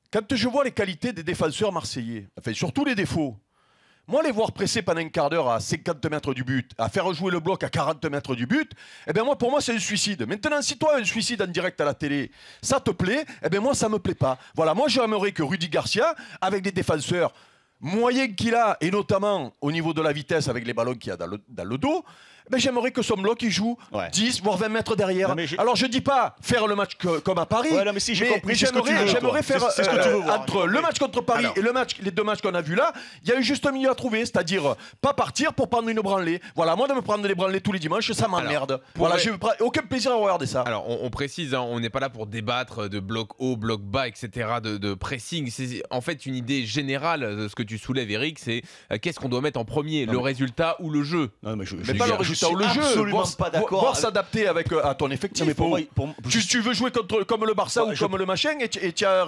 quand je vois les qualités des défenseurs marseillais, enfin surtout les défauts, moi, les voir presser pendant un quart d'heure à 50 mètres du but, à faire jouer le bloc à 40 mètres du but, eh bien moi, pour moi, c'est un suicide. Maintenant, si toi, un suicide en direct à la télé, ça te plaît, eh bien moi, ça me plaît pas. Voilà, moi, j'aimerais que Rudy Garcia, avec des défenseurs moyens qu'il a, et notamment au niveau de la vitesse avec les ballons qu'il a dans le dos, ben j'aimerais que son bloc il joue 10 voire 20 mètres derrière. Alors je dis pas faire le match comme à Paris, mais si, mais j'aimerais faire entre le match contre Paris et les deux matchs qu'on a vus là, il y a eu juste un milieu à trouver, c'est-à-dire pas partir pour prendre une branlée. Voilà, moi de me prendre des branlées tous les dimanches, ça m'emmerde. Voilà, j'ai aucun plaisir à regarder ça. Alors on précise, hein, on n'est pas là pour débattre de bloc haut, bloc bas, etc., de pressing. C'est en fait une idée générale de ce que tu soulèves, Eric, c'est qu'est-ce qu'on doit mettre en premier, le résultat ou le jeu? Non, mais pas le résultat ou le jeu. Absolument pas d'accord. Voir s'adapter à ton effectif. Mais pour moi, tu veux jouer comme le Barça ou comme le machin et tu as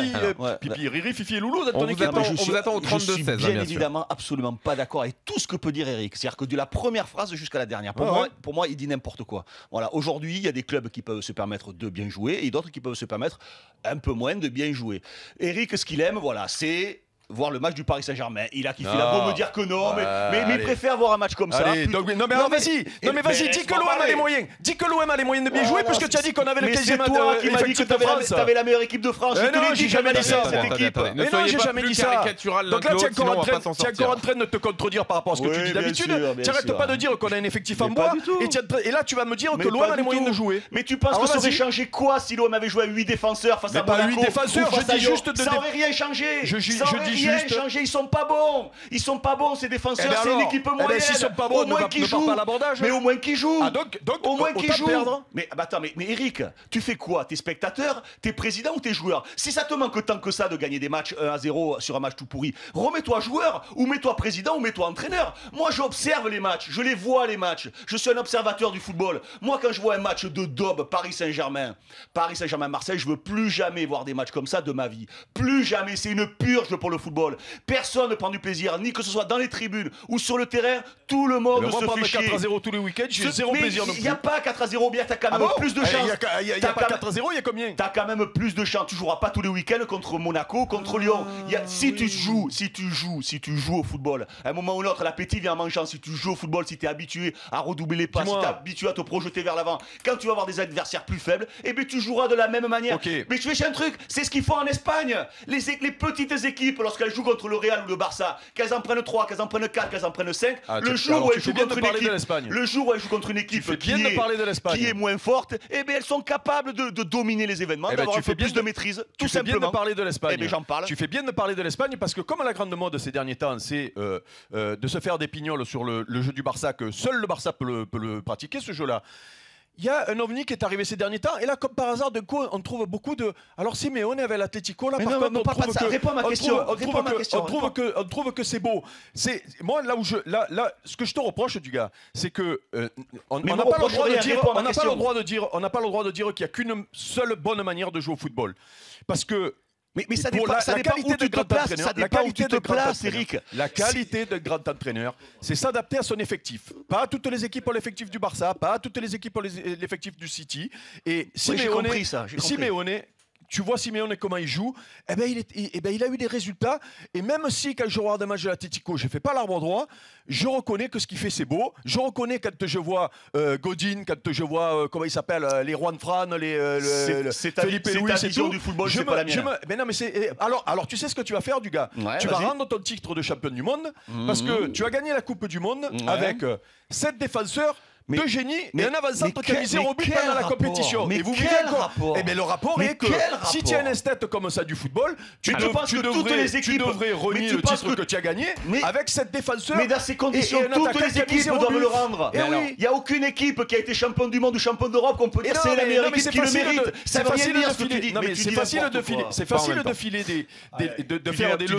Pipi, Riri, Fifi et Loulou dans ton équipe. On vous attend au 32-16. Je suis bien évidemment absolument pas d'accord avec tout ce que peut dire Eric. C'est-à-dire que de la première phrase jusqu'à la dernière. Pour moi, il dit n'importe quoi. Voilà. Aujourd'hui, il y a des clubs qui peuvent se permettre de bien jouer et d'autres qui peuvent se permettre un peu moins de bien jouer. Eric, ce qu'il aime, voilà, c'est voir le match du Paris Saint-Germain. Il a kiffé, il a beau me dire que non, mais il préfère voir un match comme ça. Non mais vas-y, dis que l'OM a les moyens. Dis que l'OM a les moyens de bien jouer, puisque tu as dit qu'on avait le 15e toi qui m'as dit que tu avais la meilleure équipe de France. Non, j'ai jamais dit ça. Cette équipe. Mais non, j'ai jamais dit ça. Donc là, tu es encore en train de te contredire par rapport à ce que tu dis d'habitude. Tu n'arrêtes pas de dire qu'on a un effectif en bois. Et là, tu vas me dire que l'OM a les moyens de jouer. Mais tu penses que ça aurait changé quoi si l'OM avait joué à 8 défenseurs face à Monaco? Pas 8 défenseurs, je dis juste... Ça aurait rien changé. Je dis juste... Ils sont pas bons. Ils sont pas bons, ces défenseurs. C'est une équipe moyenne. S'ils sont pas bons, ne part pas à l'abordage. Mais au moins qu'ils jouent. Donc au moins qu'ils jouent. Perdre. Mais attends, mais Eric, tu fais quoi? T'es spectateur, t'es président ou t'es joueur? Si ça te manque tant que ça de gagner des matchs 1-0 sur un match tout pourri, remets-toi joueur ou mets-toi président ou mets-toi entraîneur. Moi, j'observe les matchs, je les vois les matchs. Je suis un observateur du football. Moi, quand je vois un match de daube Paris Saint-Germain, Marseille, je veux plus jamais voir des matchs comme ça de ma vie. Plus jamais. C'est une purge pour le football. Personne ne prend du plaisir, ni que ce soit dans les tribunes ou sur le terrain. Tout le monde se fait chier. 4-0 tous les week-ends, j'ai zéro plaisir non plus. Il n'y a pas 4-0, bien, t'as quand même plus de chance. Il n'y a pas 4-0, il y a combien? T'as quand même plus de chance. Tu joueras pas tous les week-ends contre Monaco, contre Lyon. Si tu joues au football, à un moment ou l'autre, l'appétit vient en mangeant. Si tu joues au football, si tu es habitué à redoubler les pas, si tu es habitué à te projeter vers l'avant, quand tu vas avoir des adversaires plus faibles, eh bien tu joueras de la même manière. Mais tu fais un truc, c'est ce qu'ils font en Espagne. Les petites équipes, lorsqu'elles jouent contre le Real ou le Barça, qu'elles en prennent 3, qu'elles en prennent 4, qu'elles en prennent 5, le jour où elles jouent contre une équipe qui est moins forte, eh bien elles sont capables de dominer les événements, d'avoir un peu plus de maîtrise, tout simplement. Tu fais bien de parler de l'Espagne. Eh bien j'en parle. Tu fais bien de parler de l'Espagne parce que comme la grande mode ces derniers temps, c'est de se faire des pignoles sur le jeu du Barça, que seul le Barça peut le pratiquer, ce jeu-là. Il y a un ovni qui est arrivé ces derniers temps, et là, comme par hasard, de quoi on trouve beaucoup de. Alors, Simeone avec l'Atlético, là, par contre, on trouve que c'est beau. Moi, là, ce que je te reproche, du gars, c'est que on n'a pas le droit de dire qu'il n'y a qu'une seule bonne manière de jouer au football. Parce que. Mais ça dépend où tu te places, ça dépend où tu te places, Eric. La qualité d'un grand entraîneur, c'est s'adapter à son effectif. Pas toutes les équipes ont l'effectif du Barça, pas toutes les équipes ont l'effectif du City. Et Simeone, tu vois Simeone comment il joue, eh ben il a eu des résultats. Et même si quand je regarde un match de l'Atlético, je ne fais pas l'arbre droit, je reconnais que ce qu'il fait c'est beau. Je reconnais quand je vois Godin, quand je vois comment il s'appelle, les Juan Fran, Felipe Luis et tout. Du football, c'est pas la mienne. Mais non, mais alors tu sais ce que tu vas faire, du gars. Tu vas rendre ton titre de champion du monde parce que tu as gagné la Coupe du Monde avec 7 défenseurs. De génie et un avant-centre qui a mis 0 but pendant la compétition. Mais quel rapport? Eh bien, le rapport est que si tu as un esthète comme ça du football, tu devrais renier le titre que tu as gagné avec cette défenseur. Mais dans ces conditions, toutes les équipes doivent le rendre. Il n'y a aucune équipe qui a été champion du monde ou champion d'Europe qu'on peut dire c'est la meilleure équipe qui le mérite. C'est facile de filer. C'est facile de filer de faire des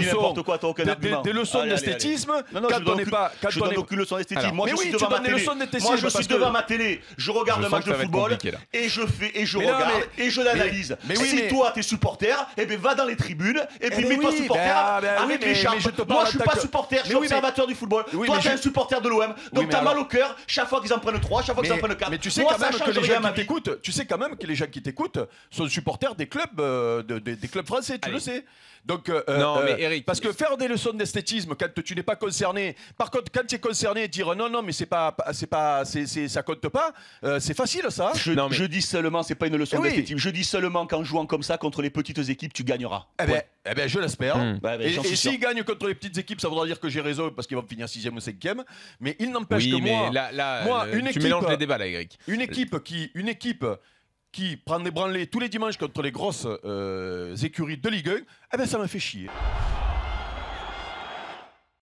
leçons d'esthétisme quand on n'est pas. Je donne aucune leçon d'esthétisme. Moi, je suis devant ma télé. parce devant que- ma télé, je regarde Je le sens match que de ça va être football compliqué, là. et je Mais non, regarde et je l'analyse. mais oui, Si mais- toi t'es supporter, eh ben va dans les tribunes et puis ben mets-toi oui, supporter ben oui, avec mais- l'écharpe. mais je te Moi parle je suis en pas tant que- supporter, je suis Mais oui, mais- observateur du football. Oui, Toi mais t'es je- un supporter de l'OM, Oui, donc mais t'as mal alors- au cœur chaque fois qu'ils en prennent 3, chaque fois qu'ils en prennent 4. Mais tu sais Moi quand ça même que change les rien à gens ma qui vie. t'écoutent, tu sais quand même que les gens qui t'écoutent sont supporters des clubs, des clubs français, tu Allez. le sais. Donc, Non, mais Eric, parce que faire des leçons d'esthétisme quand tu n'es pas concerné, par contre quand tu es concerné, dire non mais ça compte pas, c'est facile ça. Non, mais- Je dis seulement, c'est pas une leçon Eh oui. d'esthétique. Je dis seulement qu'en jouant comme ça contre les petites équipes, tu gagneras. Eh ben, je l'espère. Hmm. Ouais, ben, Et, j'en suis et sûr. s'ils gagnent contre les petites équipes, ça voudra dire que j'ai raison parce qu'ils vont finir 6e ou 5e. Mais il n'empêche Oui, que mais moi, là, moi, tu une équipe- mélanges les débats là, Eric. une équipe qui prend des branlées tous les dimanches contre les grosses écuries de Ligue 1, eh ben ça me fait chier.